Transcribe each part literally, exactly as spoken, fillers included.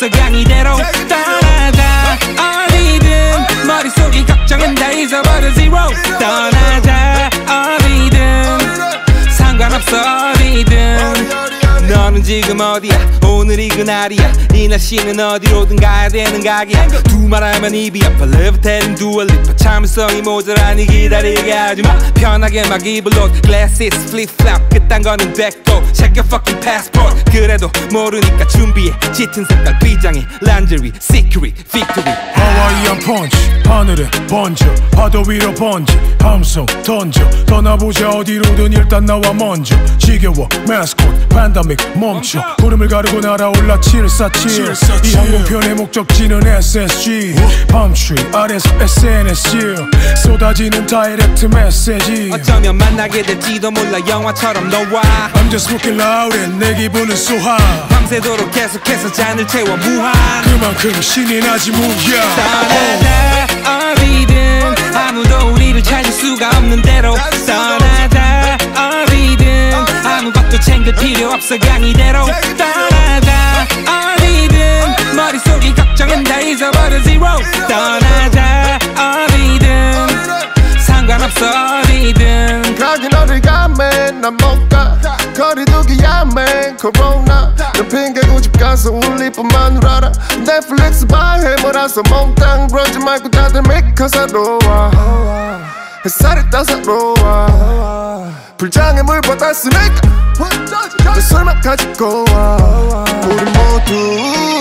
없어 강의대로 떠나자 어디든 머릿속에 걱정은 다 잊어버려 zero 떠나자 어디든 상관없어 어디든 너는 지금 어디야 오늘이 그날이야 이 날씨는 어디로든 가야 되는 각이야 두 말하면 입이 아파 레비테이팅 두얼리파 참을성이 모자라니 기다리게 하지마 편하게 막 입을 옷 글래시스 플립플랍 그딴 거는 됐고 Check your fucking passport 그래도 모르니까 준비해 짙은 색깔 비장해 란제리 시크릿 빅토리 하와이안 펀치 하늘에 번져 파도 위로 번지 함성 던져 떠나보자 어디로든 일단 나와 먼저 지겨워 마스콘 팬데믹 멈춰 구름을 가르고 날아올라 칠사칠 이 항공편의 목적지는 에스에스지 밤트리 아래서 에스엔에스 쏟아지는 다이렉트 메시지 어쩌면 만나게 될지도 몰라 영화처럼 너와 I'm just smoking loud and 내 기분은 so high 밤새도록 계속해서 잔을 채워 무한 그만큼 신이 나지 무야 떠나자 어디든 아무도 우리를 찾을 수가 없는 대로 떠나자 어디든 아무것도 챙길 필요 없어 강의대로 떠나자 어디든 머릿속에 걱정은 다 잊어버려 zero 떠나자 어디든 상관없어 어디든 가긴 어딜 가면 난 못 가 거리두기야 man 코로나 넌 핑계고 집 가서 울릴 뿐만 알아 넷플릭스 봐 해머라서 몽땅 그러지 말고 다들 미카사로와 햇살이 따사로워 불장에 물 받았으니까 내 술만 가지고 와 우리 모두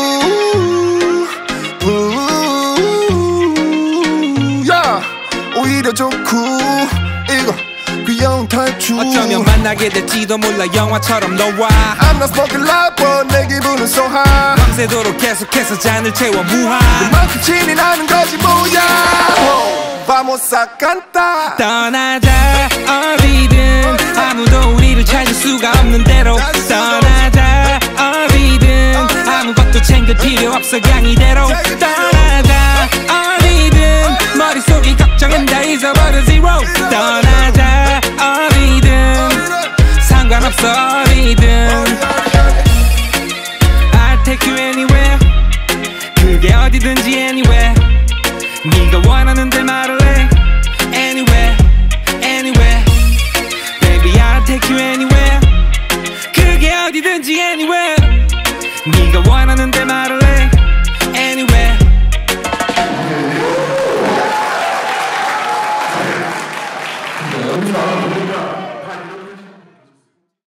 야 오히려 좋고 이거 귀여운 탈출 어쩌면 만나게 될지도 몰라 영화처럼 너와 I'm not smoking loud but 내 기분은 so high 밤새도록 계속해서 잔을 채워 무한 그만큼 신이 나는 거지 뭐야 Vamos a cantar 떠나자 어디든 아무도 우리를 찾을 수가 없는 대로 떠나자 어디든 아무것도 챙길 필요 없어 강의대로 떠나자 어디든 머릿속에 걱정은 다 잊어버려 zero 떠나자 어디든 상관없어 어디든 I'll take you anywhere 그게 어디든지 anywhere 네가 원하는 데 말을 해 Anywhere, anywhere Baby I'll take you anywhere 그게 어디든지 anywhere 네가 원하는 데 말을 해